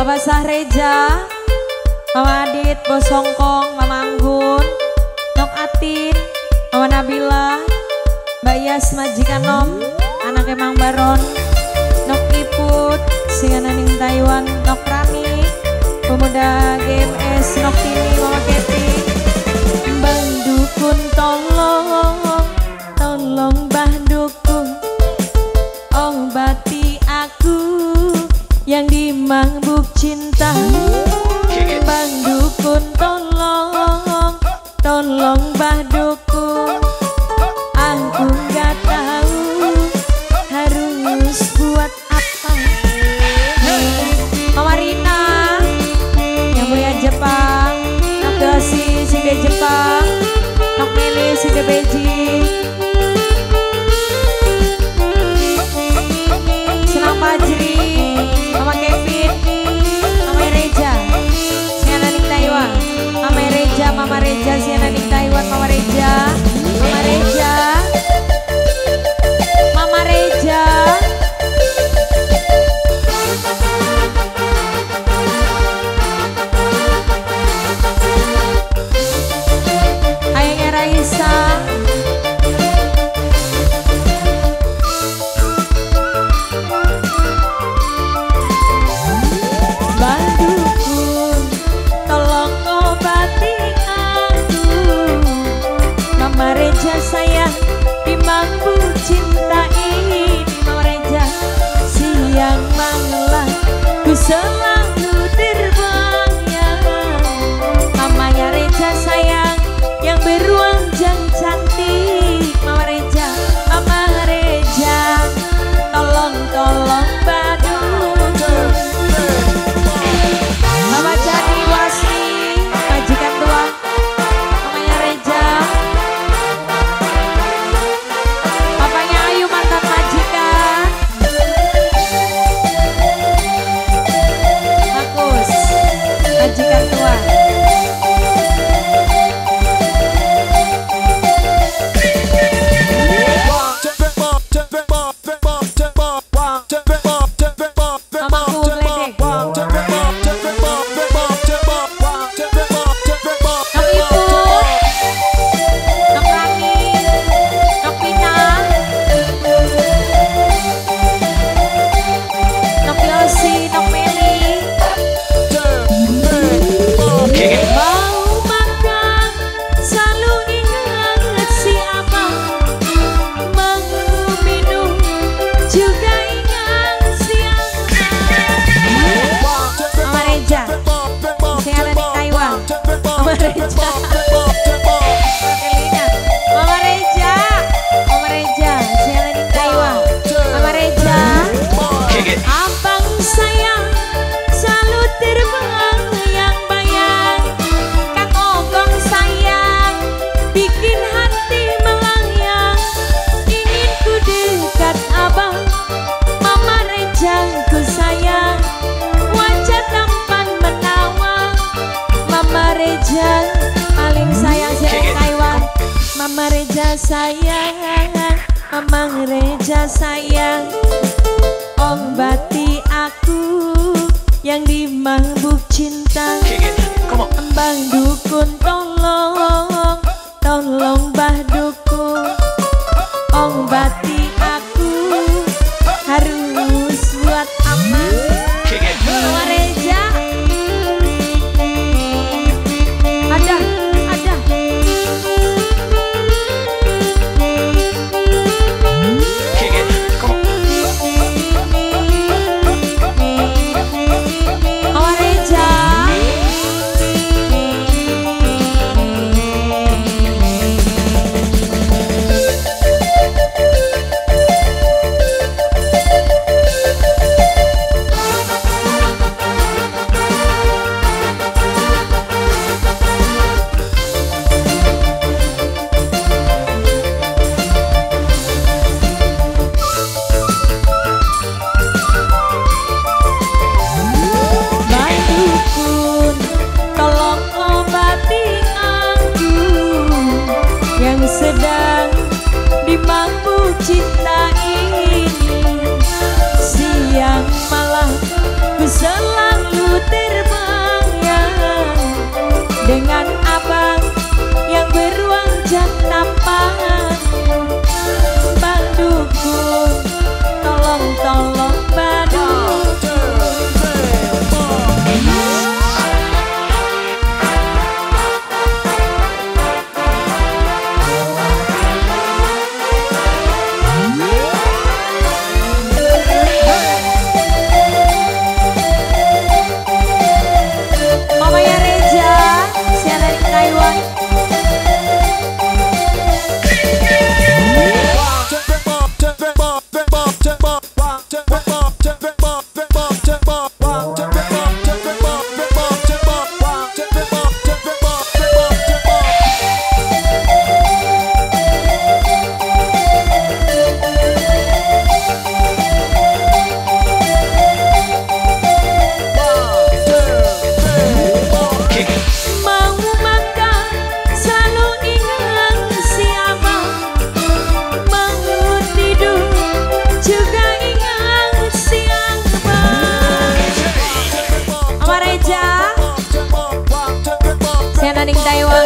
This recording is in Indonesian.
Bapak Sahreja, Mama Adit, Bos Songkong, Mama Anggun, Nok Atin, Mama Nabila, Mbak Yas majikan Nom, anak Emang Baron, Nok Iput, Singananing Taiwan, Nok Rani, Pemuda GMS, Nok Tini, Mama Keti, Bang Dukun tolong, tolong Bah Dukun, obati aku yang dimabuk cinta. Bang Dukun tolong, tolong Bah Dukun, aku gak tahu harus buat apa. Mama Rina yang mulia Jepang, Nok Dosi Sinde Jepang, Nok Meli Sinde Beijing, Senang Pajri, Mama Kevin, Mama Reja, Siananing Taiwan, Mama Reja, Mama Reja, Siananing Taiwan, Mama Reja, Mama Reja, Mama Reja. Ayahnya Raisa, Bang Dukun, tolong obati aku. Mama Reja sayang dimabuk cinta ini. Mama Reja siang malam ku selalu terbayang. Mamanya Reja sayang yang beruang jang cantik. Mama Reja, Mama Reja, tolong tolong Badu. Mama Jadi Wasni, majikan tua, mamanya Reja, papanya Ayu mantan majikan, Bagus, majikan tua. Mamaku Gledek, Nok Ibu, Nok Rani, Nok Pina, Nok Yosi, Nok Meli. Mau makan selalu ingat si abang, mau minum juga ingat si abang. Mama Reja, Siaran di Taiwan, Mama Reja, Elina, Mama Reja, Mama Reja, Siaran di Taiwan, Mama Reja, abang sayang selalu terbayang-bayang. Kang Ogong sayang bikin hati melayang. Ingin ku dekat abang, Mama Reja ku sayang. Wajah tampan menawan, Mama Reja paling sayang si Taiwan. Mama Reja sayang, Mama Reja sayang, obati aku yang dimabuk cinta. Bang Dukun tolong, tolong Bah Dukun, obati aku harus buat apa. Mama Reja, ada. Mama Reja, ning Taiwan.